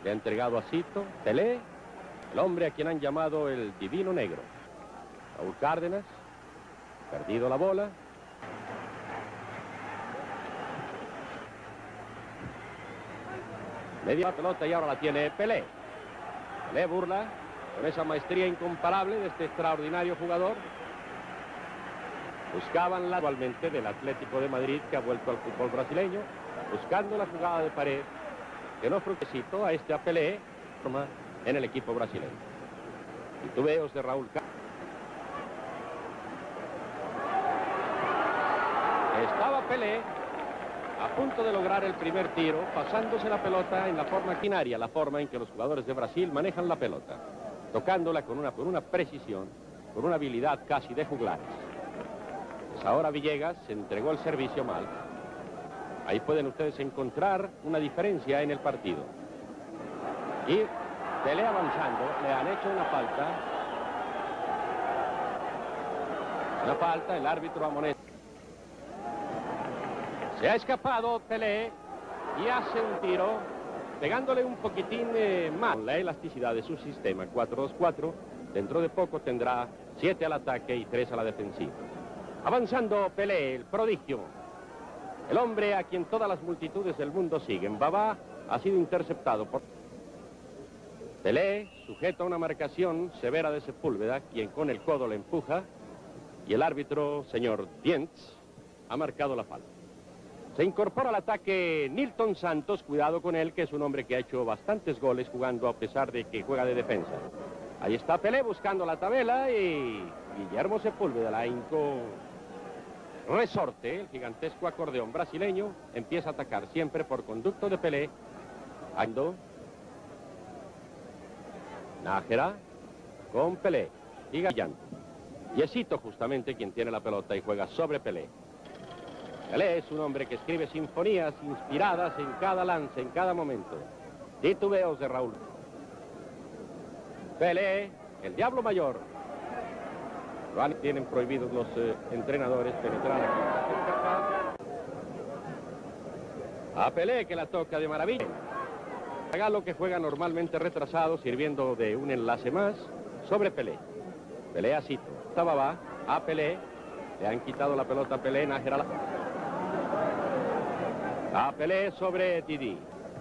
Le ha entregado a Cito, Pelé, el hombre a quien han llamado el Divino Negro. Raúl Cárdenas, perdido la bola. Media pelota y ahora la tiene Pelé. Pelé burla con esa maestría incomparable de este extraordinario jugador. Buscaban actualmente del Atlético de Madrid, que ha vuelto al fútbol brasileño, buscando la jugada de pared que no fructificó a este a Pelé en el equipo brasileño. Titubeos de Raúl Cárdenas. Estaba Pelé a punto de lograr el primer tiro, pasándose la pelota en la forma quinaria, la forma en que los jugadores de Brasil manejan la pelota, tocándola con una precisión, con una habilidad casi de juglares. Pues ahora Villegas se entregó el servicio mal. Ahí pueden ustedes encontrar una diferencia en el partido. Y Pelé avanzando, le han hecho una falta. Una falta, el árbitro amonesta. Se ha escapado Pelé y hace un tiro, pegándole un poquitín más. Con la elasticidad de su sistema 4-2-4, dentro de poco tendrá 7 al ataque y 3 a la defensiva. Avanzando Pelé, el prodigio, el hombre a quien todas las multitudes del mundo siguen. Babá ha sido interceptado por Pelé, sujeto a una marcación severa de Sepúlveda, quien con el codo le empuja, y el árbitro, señor Dientz, ha marcado la falta. Se incorpora al ataque Nilton Santos, cuidado con él, que es un hombre que ha hecho bastantes goles jugando a pesar de que juega de defensa. Ahí está Pelé buscando la tabela y Guillermo Sepúlveda, la hincó resorte, el gigantesco acordeón brasileño, empieza a atacar siempre por conducto de Pelé. Ando. Nájera con Pelé y Gallán. Y es Cito justamente quien tiene la pelota y juega sobre Pelé. Pelé es un hombre que escribe sinfonías inspiradas en cada lance, en cada momento. Titubeos de Raúl. Pelé, el Diablo Mayor. Tienen prohibidos los entrenadores penetrar aquí. A Pelé, que la toca de maravilla. Zagallo, que juega normalmente retrasado, sirviendo de un enlace más sobre Pelé. Pelé a Cito. Babá a Pelé. Le han quitado la pelota a Pelé. Nájera a Pelé sobre Didi.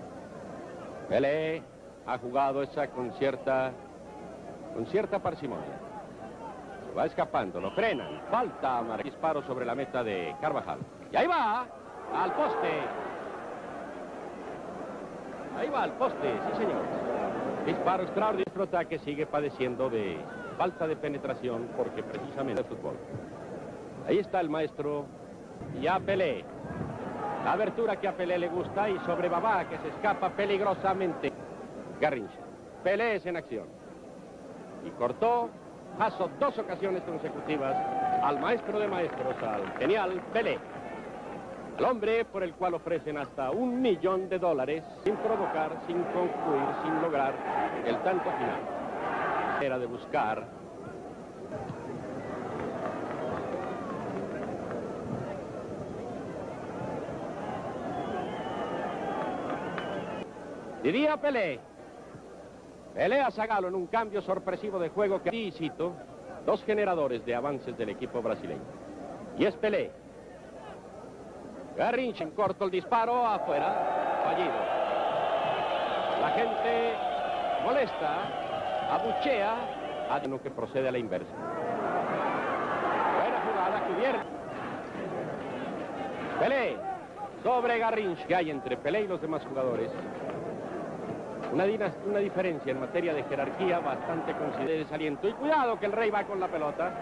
Pelé ha jugado esa con cierta parsimonia. Se va escapando, lo frenan. Falta, disparo sobre la meta de Carvajal. Y ahí va, al poste. Ahí va al poste, sí señor. Disparo extraordinario, que sigue padeciendo de falta de penetración porque precisamente el fútbol. Ahí está el maestro y a Pelé. La abertura que a Pelé le gusta y sobre Babá, que se escapa peligrosamente. Garrincha. Pelé es en acción. Y cortó paso 2 ocasiones consecutivas al maestro de maestros, al genial Pelé. Al hombre por el cual ofrecen hasta $1 millón sin provocar, sin concluir, sin lograr el tanto final. Era de buscar diría Pelé. Pelé a Zagallo en un cambio sorpresivo de juego que Cito, 2 generadores de avances del equipo brasileño. Y es Pelé. Garrincha en corto el disparo, afuera, fallido. La gente molesta, abuchea, a lo que procede a la inversa. Buena jugada, cubierta. Pelé sobre Garrincha. Que hay entre Pelé y los demás jugadores una diferencia en materia de jerarquía bastante considerable. Desaliento y cuidado que el Rey va con la pelota.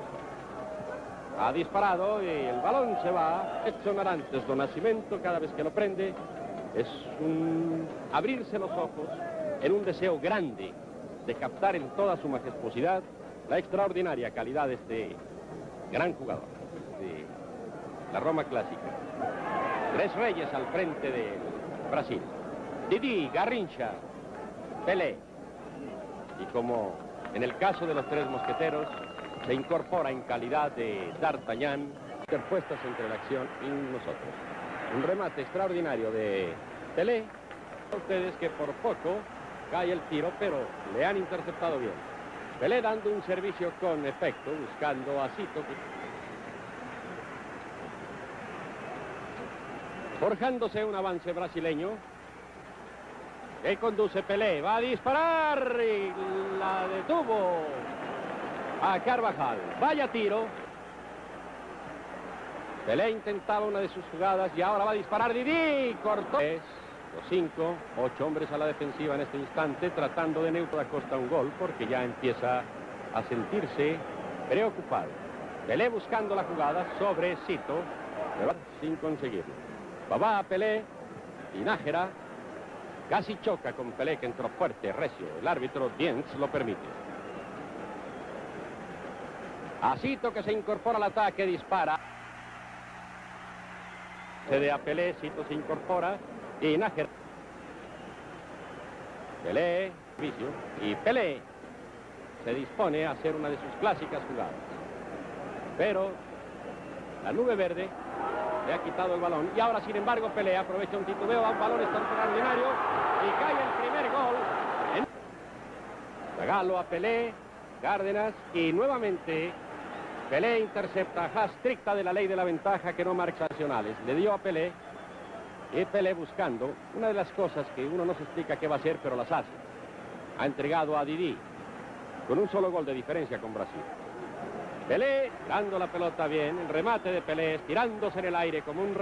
Ha disparado y el balón se va. Edson Arantes do Nascimento, cada vez que lo prende, es un abrirse los ojos en un deseo grande de captar en toda su majestuosidad la extraordinaria calidad de este gran jugador de la Roma clásica. 3 reyes al frente de Brasil. Didi, Garrincha, Pelé. Y como en el caso de los 3 mosqueteros, se incorpora en calidad de D'Artagnan, interpuestas entre la acción y nosotros. Un remate extraordinario de Pelé, Ustedes que por poco cae el tiro, pero le han interceptado bien. Pelé dando un servicio con efecto, buscando a Cito. Forjándose un avance brasileño. Que conduce Pelé, va a disparar y la detuvo a Carvajal. Vaya tiro. Pelé intentaba una de sus jugadas y ahora va a disparar Didi. Cortó. Los 5, 8 hombres a la defensiva en este instante, tratando de neutro a costa un gol, porque ya empieza a sentirse preocupado. Pelé buscando la jugada sobre Cito, sin conseguirlo. Va Pelé y Nájera casi choca con Pelé, que entró fuerte, recio. El árbitro Dientz lo permite. A Cito, que se incorpora al ataque, dispara. Cede a Pelé, Cito se incorpora. Y Nájera. Pelé, vicio, y Pelé se dispone a hacer una de sus clásicas jugadas. Pero la nube verde le ha quitado el balón. Y ahora, sin embargo, Pelé aprovecha un titubeo a un balón extraordinario y cae el primer gol. Zagallo a Pelé, Cárdenas, y nuevamente Pelé intercepta. Estricta de la ley de la ventaja que no marca sancionales. Le dio a Pelé. Y Pelé buscando una de las cosas que uno no se explica qué va a hacer, pero las hace. Ha entregado a Didi con un solo gol de diferencia con Brasil. Pelé dando la pelota bien, el remate de Pelé, estirándose en el aire como un...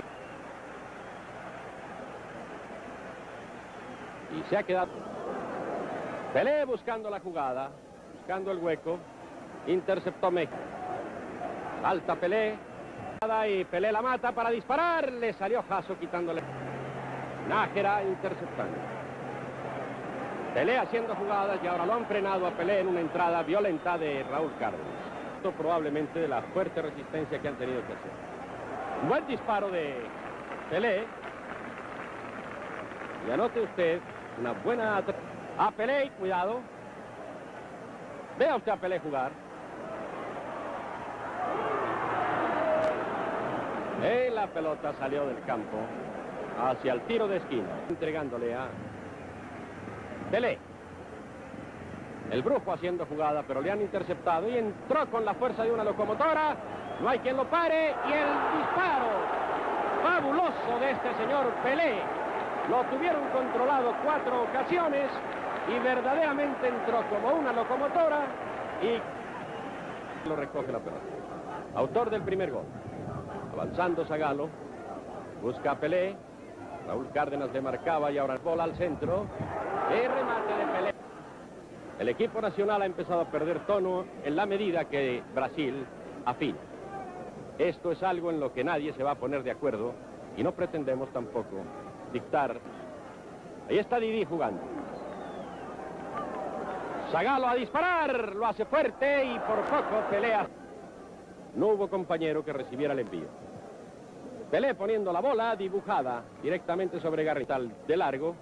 Y se ha quedado... Pelé buscando la jugada, buscando el hueco, interceptó México. Salta Pelé. Y Pelé la mata para disparar, le salió Jasso quitándole. Nájera interceptando. Pelé haciendo jugadas y ahora lo han frenado a Pelé en una entrada violenta de Raúl Cárdenas. Esto probablemente de la fuerte resistencia que han tenido que hacer. Un buen disparo de Pelé. Y anote usted una buena... A Pelé, cuidado. Vea usted a Pelé jugar. La pelota salió del campo hacia el tiro de esquina, entregándole a Pelé. El brujo haciendo jugada, pero le han interceptado y entró con la fuerza de una locomotora. No hay quien lo pare y el disparo fabuloso de este señor Pelé. Lo tuvieron controlado 4 ocasiones y verdaderamente entró como una locomotora y lo recoge la pelota. Autor del primer gol. Avanzando Zagallo, busca a Pelé, Raúl Cárdenas le marcaba y ahora el bola al centro, el remate de Pelé. El equipo nacional ha empezado a perder tono en la medida que Brasil afina. Esto es algo en lo que nadie se va a poner de acuerdo y no pretendemos tampoco dictar. Ahí está Didi jugando. Zagallo a disparar, lo hace fuerte y por poco pelea. No hubo compañero que recibiera el envío. Pelé poniendo la bola dibujada directamente sobre Garrital de largo.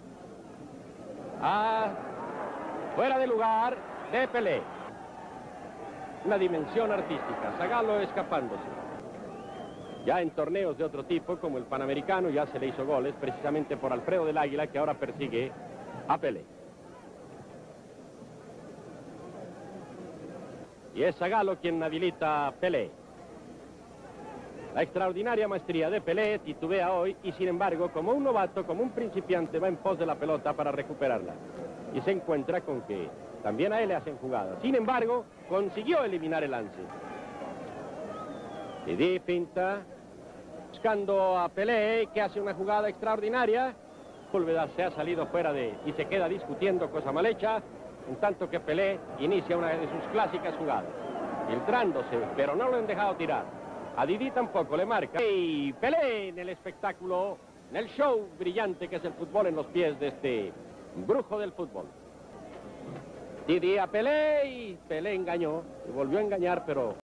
Fuera de lugar de Pelé. Una dimensión artística. Zagallo escapándose. Ya en torneos de otro tipo, como el Panamericano, ya se le hizo goles, precisamente por Alfredo del Águila, que ahora persigue a Pelé. Y es Zagallo quien habilita a Pelé. La extraordinaria maestría de Pelé titubea hoy y, sin embargo, como un novato, como un principiante, va en pos de la pelota para recuperarla. Y se encuentra con que también a él le hacen jugadas. Sin embargo, consiguió eliminar el lance. Didi pinta, buscando a Pelé, que hace una jugada extraordinaria. Púlveda se ha salido fuera y se queda discutiendo, cosa mal hecha, en tanto que Pelé inicia una de sus clásicas jugadas. Filtrándose, pero no lo han dejado tirar. A Didi tampoco le marca. Y Pelé en el espectáculo, en el show brillante que es el fútbol en los pies de este brujo del fútbol. Didi a Pelé y Pelé engañó, y volvió a engañar, pero...